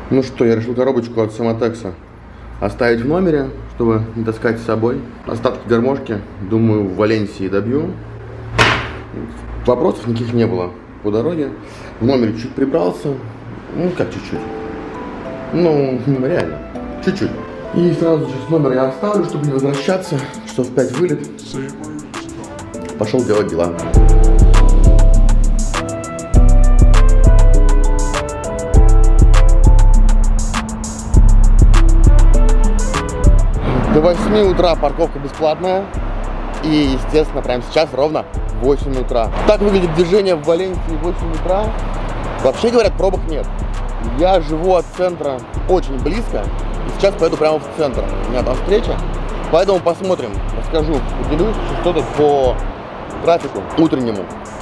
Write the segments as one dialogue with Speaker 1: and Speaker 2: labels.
Speaker 1: Ну что, я решил коробочку от Самотекса оставить в номере, чтобы не таскать с собой. Остатки гармошки, думаю, в Валенсии добью. Вопросов никаких не было по дороге. В номере чуть прибрался. Ну, как чуть-чуть. Ну, реально. Чуть-чуть. И сразу же с номера я оставлю, чтобы не возвращаться. Часов в 5 вылет. Пошел делать дела. До 8 утра парковка бесплатная. И, естественно, прямо сейчас ровно 8 утра. Так выглядит движение в Валенсии в 8 утра. Вообще, говорят, пробок нет. Я живу от центра очень близко. И сейчас поеду прямо в центр. У меня там встреча. Поэтому посмотрим, расскажу, поделюсь, что тут по трафику утреннему.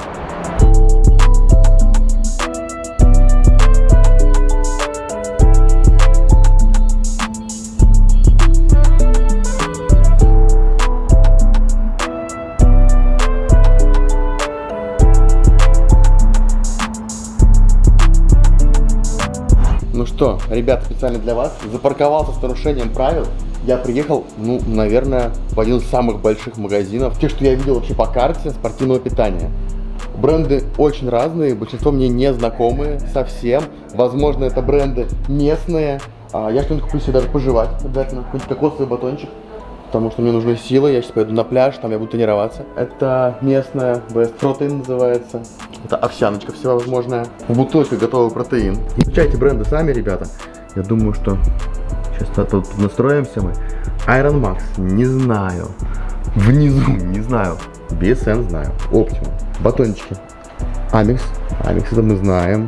Speaker 1: Ну что, ребят, специально для вас запарковался с нарушением правил. Я приехал, ну, наверное, в один из самых больших магазинов, тех, что я видел вообще по карте спортивного питания. Бренды очень разные, большинство мне не знакомые совсем. Возможно, это бренды местные. Я что-нибудь куплю себе даже пожевать обязательно, какой-нибудь кокосовый батончик, потому что мне нужны силы. Я сейчас поеду на пляж, там я буду тренироваться. Это местная Best Protein называется. Это овсяночка всевозможная. В бутылке готовый протеин. Изучайте бренды сами, ребята. Я думаю, что сейчас тут настроимся мы. Iron Max, не знаю. Внизу, не знаю. BSN знаю. Optimum. Батончики. Amix. Amix это мы знаем.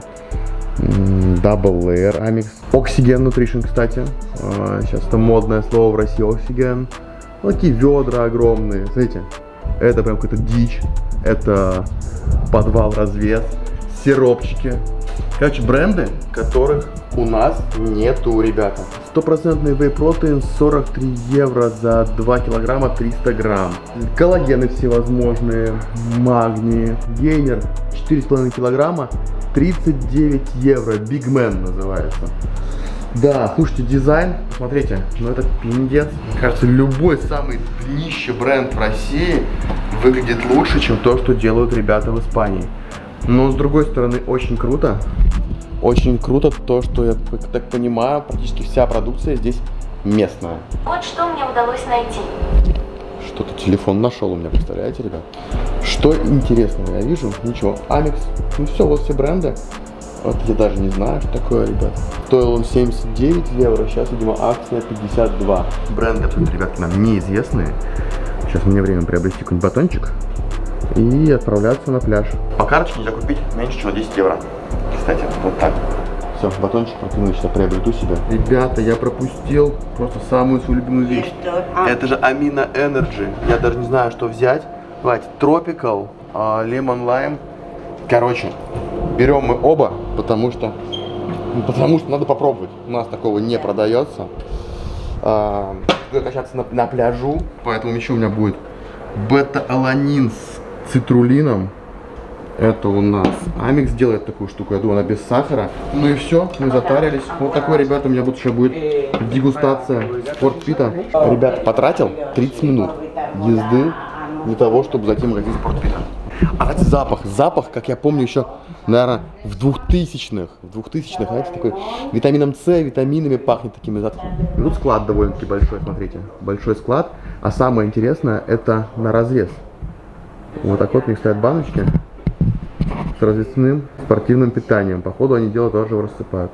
Speaker 1: Double Layer Amix. Oxygen Nutrition, кстати. Сейчас это модное слово в России. Oxygen. Вот такие ведра огромные. Смотрите. Это прям какая-то дичь. Это подвал, развес. Сиропчики. Короче, бренды, которых у нас нету, ребята. Стопроцентный whey protein 43 евро за 2 килограмма 300 грамм. Коллагены всевозможные, магнии. Гейнер 4,5 килограмма 39 евро. Big Man называется. Да, слушайте, дизайн, посмотрите, ну это пиндец. Мне кажется, любой самый днище бренд в России выглядит лучше, чем то, что делают ребята в Испании. Но с другой стороны, очень круто. Очень круто то, что я так понимаю, практически вся продукция здесь местная.
Speaker 2: Вот что мне удалось найти.
Speaker 1: Что-то телефон нашел у меня, представляете, ребят? Что интересного я вижу? Ничего. Amix. Ну все, вот все бренды. Вот я даже не знаю, что такое, ребят. Стоил он 79 евро, сейчас, видимо, акция 52. Бренды, абсолютно, ребятки, нам неизвестные. Сейчас мне время приобрести какой-нибудь батончик и отправляться на пляж. По карточке нельзя купить меньше, чем 10 евро. Кстати, вот так. Все, батончик противный сейчас приобрету себе. Ребята, я пропустил просто самую свою любимую вещь. Это же Amino Energy. Я даже не знаю, что взять. Давайте, Tropical, Lemon Lime. Короче, берем мы оба, потому что надо попробовать. У нас такого не продается. Буду качаться на пляжу, поэтому еще у меня будет бета-аланин с цитрулином. Это у нас Amix делает такую штуку, я думаю, она без сахара. Ну и все, мы затарились. Вот такой, ребята, у меня тут еще будет дегустация спортпита. Ребята, потратил 30 минут езды для того, чтобы зайти в магазин спортпита. А знаете, запах, как я помню, еще, наверное, в 2000-х, знаете, такой витамином С, витаминами пахнет такими запахами. Тут склад довольно-таки большой, смотрите, большой склад. А самое интересное, это на развес. Вот так вот у них стоят баночки с развесным спортивным питанием. Походу, они дело тоже рассыпают.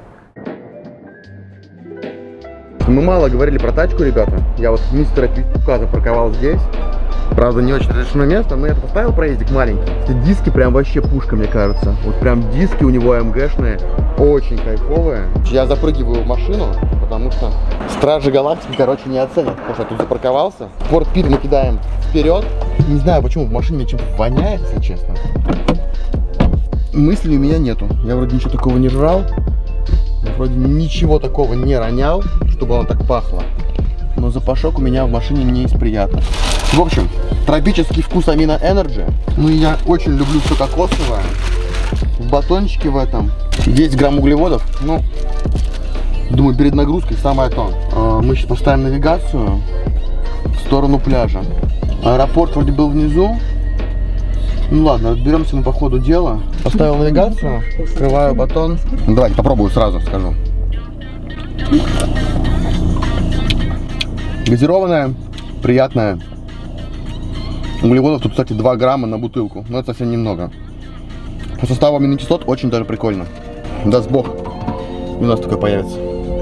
Speaker 1: Мы мало говорили про тачку, ребята. Я вот мистера Пикука запарковал здесь. Правда, не очень разрешенное место, но я поставил проездик маленький. Эти диски прям вообще пушка, мне кажется. Вот прям диски у него АМГшные, очень кайфовые. Я запрыгиваю в машину, потому что Стражи Галактики, короче, не оценят, потому что я тут запарковался. Спортпит мы кидаем вперед. Не знаю, почему в машине мне чем-то воняет, если честно. Мыслей у меня нету. Я вроде ничего такого не жрал. Я вроде ничего такого не ронял, чтобы оно так пахло. Но запашок у меня в машине не из приятных. В общем, тропический вкус Amino Energy. Ну и я очень люблю все кокосовое. В батончике в этом 10 грамм углеводов. Ну, Думаю, перед нагрузкой самое то. Мы сейчас поставим навигацию в сторону пляжа. Аэропорт вроде был внизу. Ну ладно, разберемся мы по ходу дела. Поставил навигацию, открываю батон. Ну, давайте попробую сразу, скажу. Газированная, приятная. Углеводов тут, кстати, 2 грамма на бутылку, но это совсем немного. По составу аминокислот очень даже прикольно. Даст бог, у нас такое появится.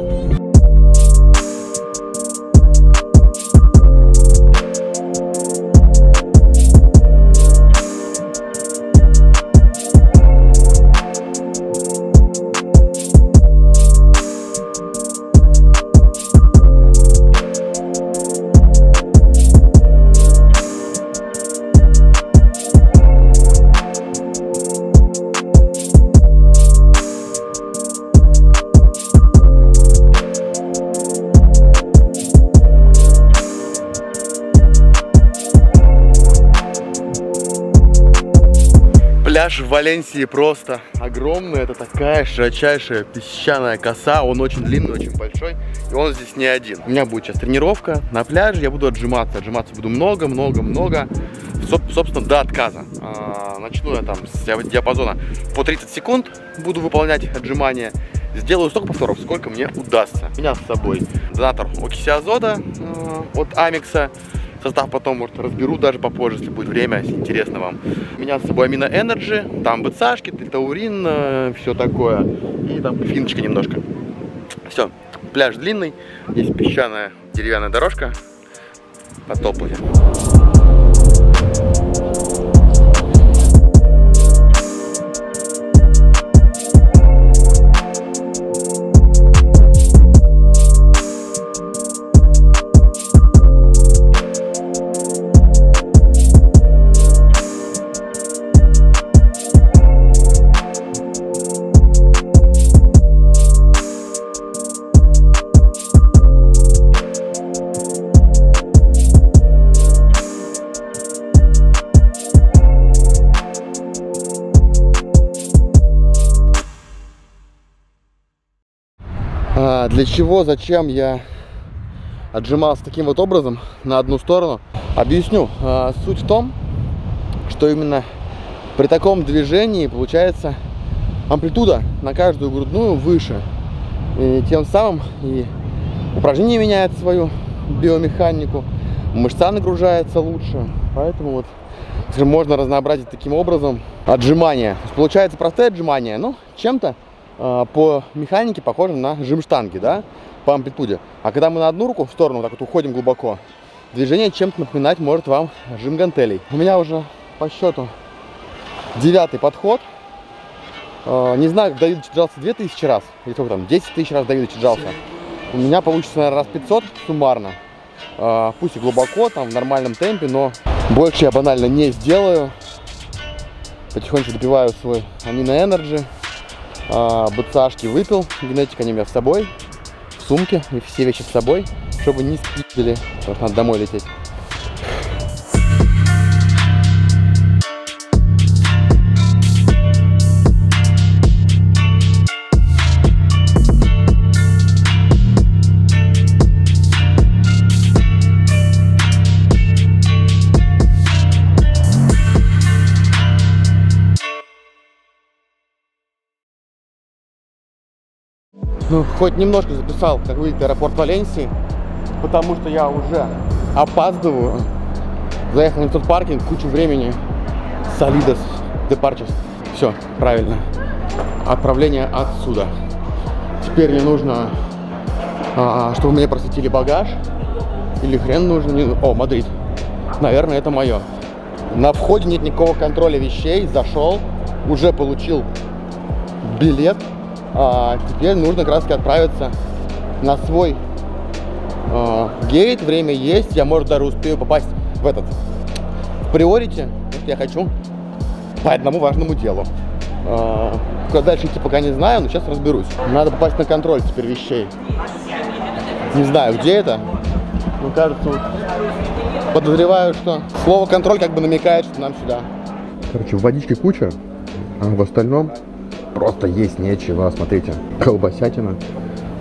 Speaker 1: Пляж в Валенсии просто огромный, это такая широчайшая песчаная коса, он очень длинный, очень большой, и он здесь не один. У меня будет сейчас тренировка на пляже, я буду отжиматься буду много, собственно, до отказа. Начну я там с диапазона по 30 секунд, буду выполнять отжимания, сделаю столько повторов, сколько мне удастся. У меня с собой донатор окиси азота от Амикса. Состав потом, может, разберу даже попозже, если будет время, если интересно вам. У меня с собой Amino Energy, там БЦАшки, таурин, все такое. И там финочка немножко. Все, пляж длинный, есть песчаная деревянная дорожка. Потопали. Для чего, зачем я отжимался таким вот образом на одну сторону, объясню. Суть в том, что именно при таком движении получается амплитуда на каждую грудную выше. И тем самым и упражнение меняет свою биомеханику, мышца нагружается лучше. Поэтому вот, скажем, можно разнообразить таким образом отжимания. Получается простые отжимания, но чем-то по механике похоже на жим штанги, да, по амплитуде. А когда мы на одну руку в сторону так вот уходим глубоко, движение чем-то напоминать может вам жим гантелей. У меня уже по счету 9-й подход. Не знаю, Давид отжался 2000 раз, или сколько там, 10 тысяч раз Давид отжался. У меня получится, наверное, раз 500 суммарно. Пусть и глубоко, там, в нормальном темпе, но больше я банально не сделаю. Потихоньку допиваю свой Amino Energy. БЦАшки выпил, генетик они у меня с собой, в сумке, и все вещи с собой, чтобы не спиздили, потому что надо домой лететь. Ну, хоть немножко записал, как выглядит аэропорт Валенсии, потому что я уже опаздываю. Заехал на тот паркинг, кучу времени. Salidas Departures. Все, правильно. Отправление отсюда. Теперь мне нужно, чтобы мне просветили багаж. Или хрен нужно. О, Мадрид. Наверное, это мое. На входе нет никакого контроля вещей. Зашел, уже получил билет. Теперь нужно как раз отправиться на свой гейт. Время есть. Я, может, даже успею попасть в этот приорити. Я хочу по одному важному делу. Куда дальше идти, пока не знаю, но сейчас разберусь. Надо попасть на контроль теперь вещей. Не знаю, где это. Но кажется, вот, подозреваю, что слово контроль как бы намекает, что нам сюда. Короче, в водичке куча, а в остальном просто есть нечего. Смотрите, колбасятина,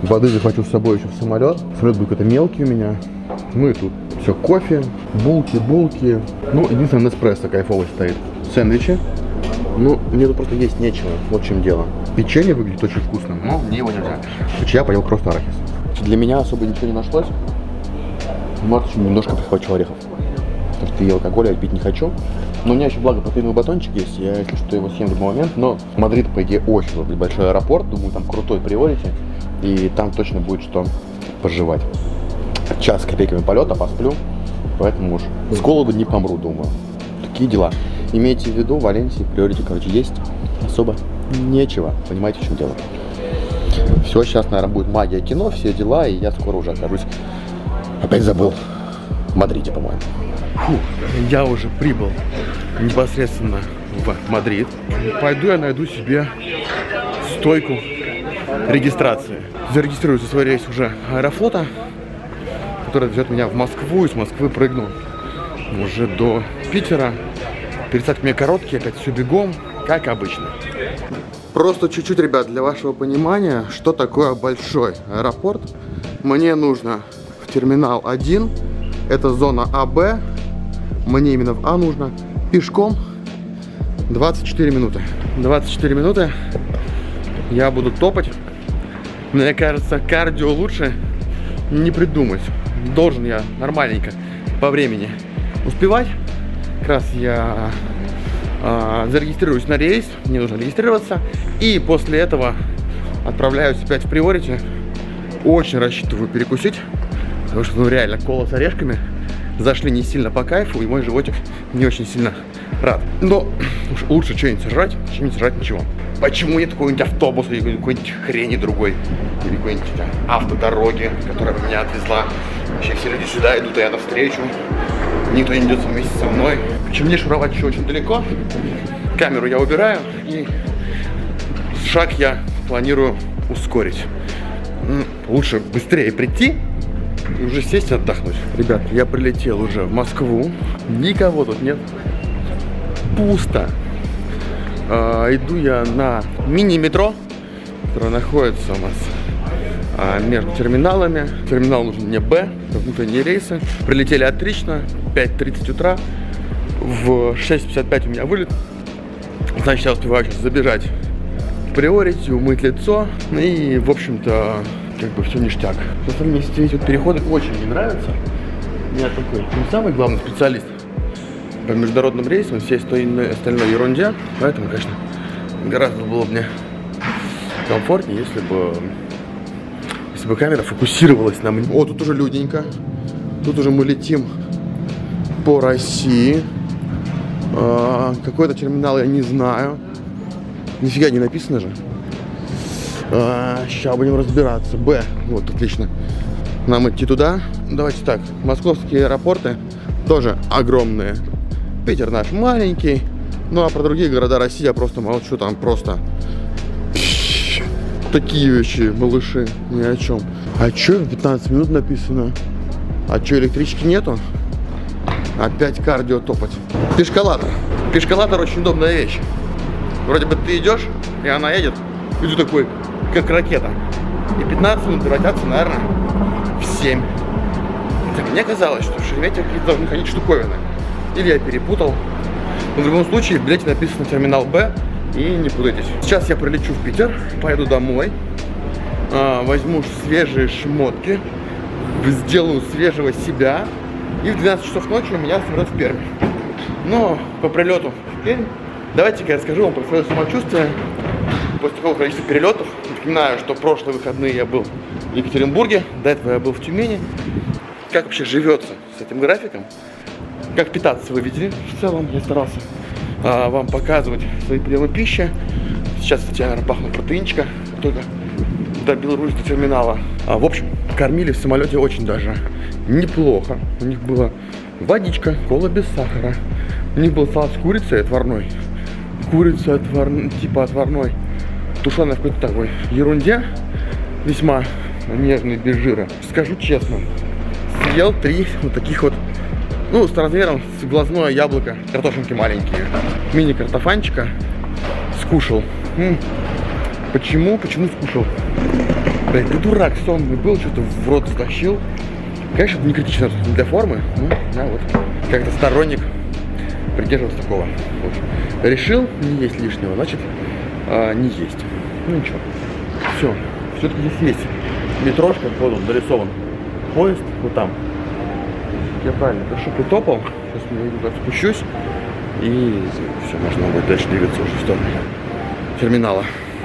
Speaker 1: Воды захвачу с собой еще в самолет. Самолет будет какой-то мелкий у меня. Ну и тут все, кофе, булки. Ну, единственное, Неспрессо кайфовый стоит. Сэндвичи. Ну, мне тут просто есть нечего. Вот в чем дело. Печенье выглядит очень вкусным, но мне его нельзя. Значит, я поел просто арахис. Для меня особо ничего не нашлось. Может, еще немножко прихвачу орехов. Потому что я алкоголь, я пить не хочу. Но у меня еще, благо, протеиновый батончик есть. Я, если что, его съем в любой момент. Но Мадрид, по идее, очень большой аэропорт. Думаю, там крутой приорити. И там точно будет что пожевать. Час с копейками полета, посплю. Поэтому уж с голоду не помру, думаю. Такие дела. Имейте в виду, в Валенсии приорити, короче, есть. Особо нечего. Понимаете, в чем дело? Все, сейчас, наверное, будет магия кино, все дела. И я скоро уже окажусь. Опять забыл. В Мадриде, по-моему. Фу, я уже прибыл непосредственно в Мадрид. Пойду я найду себе стойку регистрации. Зарегистрирую свой рейс уже Аэрофлота, который везет меня в Москву. И с Москвы прыгну уже до Питера. Пересадки у меня короткие, опять все бегом, как обычно. Просто чуть-чуть, ребят, для вашего понимания, что такое большой аэропорт. Мне нужно в терминал 1, это зона АБ. Мне именно в А нужно. Пешком 24 минуты. 24 минуты я буду топать. Мне кажется, кардио лучше не придумать. Должен я нормальненько по времени успевать. Как раз я зарегистрируюсь на рейс. Мне нужно регистрироваться. И после этого отправляюсь опять в приорити. Очень рассчитываю перекусить. Потому что, ну, реально, кола с орешками зашли не сильно по кайфу, и мой животик не очень сильно рад. Но уж лучше что-нибудь сожрать, чем не сожрать ничего. Почему нет какого-нибудь автобуса, или какой-нибудь хрени другой, или какой-нибудь автодороги, которая бы меня отвезла. Вообще все люди сюда идут, а я навстречу. Никто не идет вместе со мной. Причем мне шуровать еще очень далеко. Камеру я убираю, и шаг я планирую ускорить. Лучше быстрее прийти и уже сесть и отдохнуть. Ребят, я прилетел уже в Москву. Никого тут нет. Пусто. Иду я на мини-метро, которое находится у нас между терминалами. Терминал нужен мне Б, внутренние рейсы. Прилетели отлично. 5:30 утра. В 6:55 у меня вылет. Значит, я успеваю сейчас забежать в приорити, умыть лицо. И, в общем-то, как бы все ништяк. На самом деле, эти вот переходы очень не нравятся. Я такой не самый главный специалист по международным рейсам, всей остальной ерунде. Поэтому, конечно, гораздо было бы мне комфортнее, если бы камера фокусировалась на мне. О, тут уже людненько. Тут уже мы летим по России. Какой-то терминал я не знаю. Нифига не написано же. Сейчас будем разбираться. Б. Вот, отлично. Нам идти туда. Давайте так. Московские аэропорты тоже огромные. Питер наш маленький. Ну а про другие города России я просто молчу. Там просто такие вещи, малыши. Ни о чем. А что? 15 минут написано. А что, электрички нету? Опять кардио топать. Пешколатор. Пешколатор очень удобная вещь. Вроде бы ты идешь, и она едет. И ты такой, как ракета. И 15 минут превратятся, наверное, в 7. Так, мне казалось, что в Шереметьево должны ходить штуковины. Или я перепутал. Но в любом случае в билете написано терминал Б. И не путайтесь. Сейчас я прилечу в Питер, поеду домой. Возьму свежие шмотки. Сделаю свежего себя. И в 12 часов ночи меня самолет в Пермь. Но по прилету в Пермь давайте-ка я расскажу вам про свое самочувствие после такого количества перелетов. Напоминаю, что прошлые выходные я был в Екатеринбурге, до этого я был в Тюмени. Как вообще живется с этим графиком? Как питаться вы видели в целом? Я старался вам показывать свои приемы пищи. Сейчас я пахну протеинчика, только добил до терминала. В общем, кормили в самолете очень даже неплохо. У них была водичка, кола без сахара. У них был салат с курицей отварной. Курица типа отварной, тушеная в какой-то такой ерунде, весьма нежный, без жира. Скажу честно, съел 3 вот таких вот, ну, с размером с глазное яблоко, картошинки маленькие, мини-картофанчика скушал. Почему скушал? Блин, ты дурак сонный был, что-то в рот затащил. Конечно, это не критично для формы, ну, да, вот. Как-то сторонник придерживался такого. Вот. Решил не есть лишнего, значит, не есть. Ну ничего. Все. Все-таки здесь есть метрошка, вот он нарисован. Поезд вот там. Я правильно хорошо притопал. Сейчас я спущусь. И все, можно будет дальше двигаться уже в сторону терминала.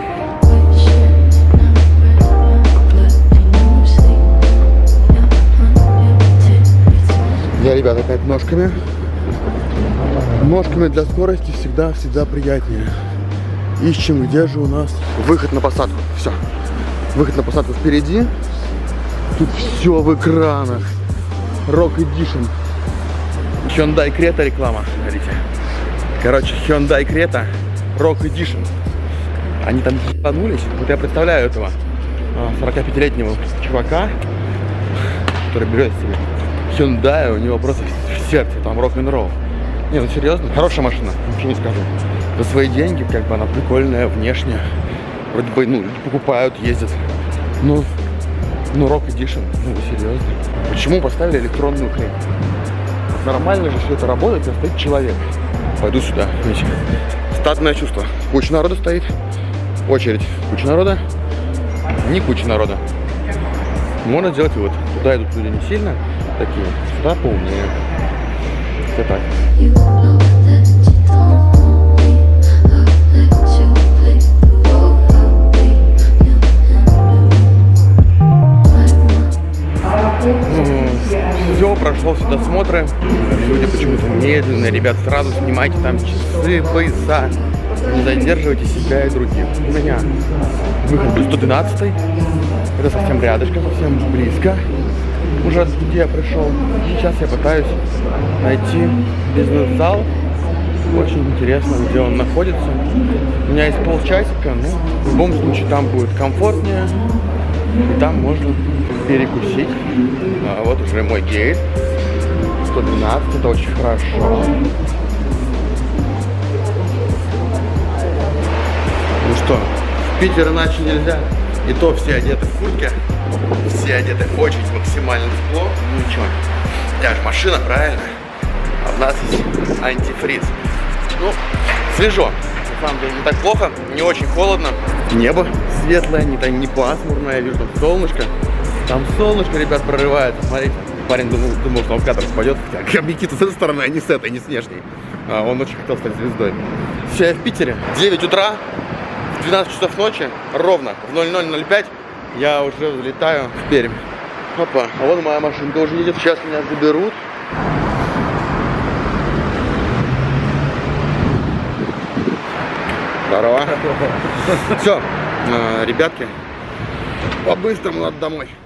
Speaker 1: Я, ребят, опять ножками. Ножками для скорости всегда приятнее. Ищем, где же у нас выход на посадку. Все. Выход на посадку впереди. Тут все в экранах. Rock Edition. Hyundai Creta реклама. Смотрите. Короче, Hyundai Creta Rock Edition. Они там ебанулись. Вот я представляю этого 45-летнего чувака, который берет себе Hyundai, у него просто в сердце там рок-н-ролл. Не, ну серьезно, хорошая машина, ничего не скажу. За свои деньги, как бы она прикольная внешне. Вроде бы, ну, люди покупают, ездят. Ну, Rock Edition, ну вы серьезно. Почему поставили электронную хрень? Нормально же все это работает, когда стоит человек. Пойду сюда, видите. Стадное чувство. Куча народа стоит. Очередь. Куча народа. Не куча народа. Можно сделать вывод. Туда идут люди не сильно такие, сюда поумнее. Все так. Все, прошло все досмотры. Люди почему-то медленные. Ребят, сразу снимайте там часы, пояса. Не задерживайте себя и других. У меня выход был 112-й. Это совсем рядышком, совсем близко. Уже где я пришел. Сейчас я пытаюсь найти бизнес-зал. Очень интересно, где он находится. У меня есть полчасика, но в любом случае там будет комфортнее. И там можно перекусить. Вот уже мой гейт. 112, это очень хорошо. Ну что, в Питер иначе нельзя. И то все одеты в куртке. Все одеты очень максимально тепло. Ну ничего. У меня же машина, правильно? А у нас есть антифриз. Ну, свежо. На самом деле не так плохо, не очень холодно. Небо светлое, не пасмурное. Я вижу там солнышко. Там солнышко, ребят, прорывается. Смотрите. Парень думал, что он в кадр попадет. Хотя объектив с этой стороны, а не с этой, не с внешней. Он очень хотел стать звездой. Все, я в Питере. 9 утра. 12 часов ночи, ровно в 00:05 я уже взлетаю в Пермь. Опа, а вот моя машина тоже едет. Сейчас меня заберут. Здорово. Все, ребятки, по-быстрому надо домой.